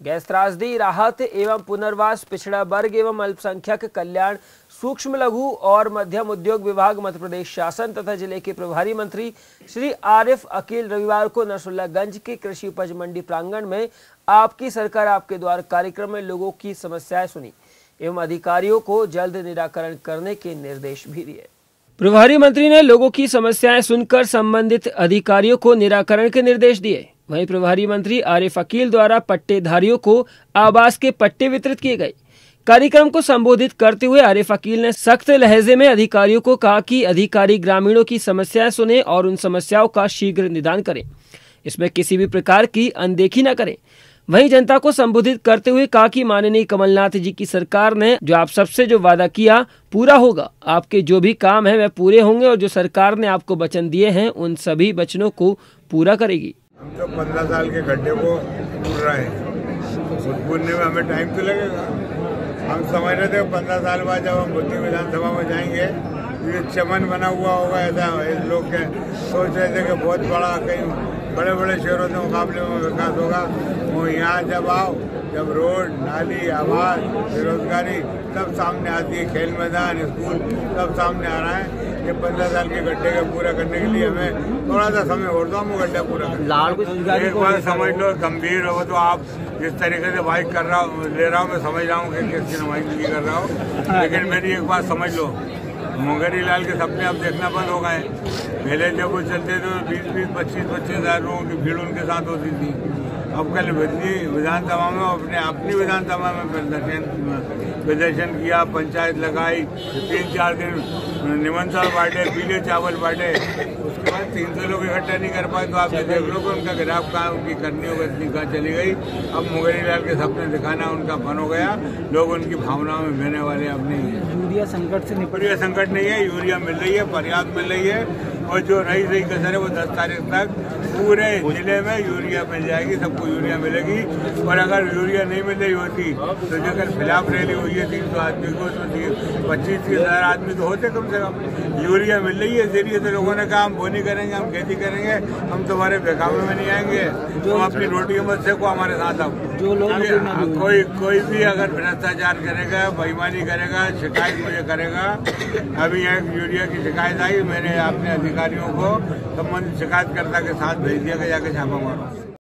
Gas त्रासदी राहत एवं पुनर्वास पिछड़ा वर्ग एवं अल्पसंख्यक कल्याण सूक्ष्म लघु और मध्यम उद्योग विभाग मध्य प्रदेश शासन तथा जिले के प्रभारी मंत्री श्री आरिफ अकील रविवार को नरसुल्लागंज के कृषि उपज मंडी प्रांगण में आपकी सरकार आपके द्वार कार्यक्रम में लोगों की समस्याएं सुनी एवं अधिकारियों को जल्द निराकरण करने के निर्देश भी दिए। प्रभारी मंत्री ने लोगों की समस्याएं सुनकर संबंधित अधिकारियों को निराकरण के निर्देश दिए। वहीं प्रभारी मंत्री आरिफ अकील द्वारा पट्टेधारियों को आवास के पट्टे वितरित किए गए। कार्यक्रम को संबोधित करते हुए आरिफ अकील ने सख्त लहजे में अधिकारियों को कहा कि अधिकारी ग्रामीणों की समस्याएं सुने और उन समस्याओं का शीघ्र निदान करें, इसमें किसी भी प्रकार की अनदेखी न करें। वहीं जनता को संबोधित करते हुए कहा कि माननीय कमलनाथ जी की सरकार ने जो आप सबसे जो वादा किया पूरा होगा। आपके जो भी काम है वह पूरे होंगे और जो सरकार ने आपको वचन दिए हैं उन सभी वचनों को पूरा करेगी। हम तो 15 साल के गड्ढे को पूर रहे हैं, पूरने में हमें टाइम तो लगेगा। हम समझ रहे थे 15 साल बाद जब हम बुद्धि विधानसभा में जाएंगे ये चमन बना हुआ होगा, ऐसा लोग के सोच रहे थे कि बहुत बड़ा कहीं बड़े बड़े शहरों के मुकाबले में विकास होगा। वो यहाँ जब आओ, जब रोड नाली आवास बेरोजगारी सब सामने आती है, खेल मैदान स्कूल सब सामने आ रहा है। ये 15 साल के गड्ढे का पूरा करने के लिए हमें थोड़ा सा समय और दो, हम गड्ढा पूरा कर। एक बार समझ लो, गंभीर हो तो आप जिस तरीके से बाइक कर रहा हूँ ले रहा हूँ, मैं समझ रहा हूँ कि किसकी नुमाइंदगी कर रहा हूँ, लेकिन मेरी एक बात समझ लो, मुंगेरी लाल के सपने अब देखना बंद हो गए। पहले जब वो चलते थे 20-25 हज़ार लोगों की भीड़ उनके साथ होती थी। अब कल विधानसभा में अपनी विधानसभा में प्रदर्शन किया, पंचायत लगाई, 3-4 दिन निमंत्रण बांटे, पीले चावल बांटे, उसके बाद 300 लोग इकट्ठा नहीं कर पाए। तो आप देख लो कि उनका गिराव कहाँ, उनकी करनी होगा इतनी कहाँ चली गई। अब मुंगेरी लाल के सपने दिखाना उनका फन हो गया, लोग उनकी भावनाओं में बहने वाले अब नहीं है। यूरिया संकट से यूरिया संकट नहीं है, यूरिया मिल रही है, पर्याप्त मिल रही है। और जो रही कसर है वो 10 तारीख तक पूरे जिले में यूरिया मिल जाएगी, सबको यूरिया मिलेगी। और अगर यूरिया नहीं मिल रही होती तो जो कल खिलाफ रैली हुई है 300 आदमी को, तो 25-30 हज़ार आदमी तो होते कम से कम। यूरिया मिल रही है, इसलिए तो लोगों ने कहा हम बोनी करेंगे, हम खेती करेंगे, हम तुम्हारे बेकाबू में नहीं आएंगे, तुम अपनी रोटी मत सेको हमारे साथ। अब जो लोग कोई भी अगर भ्रष्टाचार करेगा, बेईमानी करेगा, शिकायत मुझे करेगा। अभी एक यूरिया की शिकायत आई, मैंने अपने अधिकारियों को संबंधित शिकायतकर्ता के साथ भेज दिया कि जाके छापा मारो।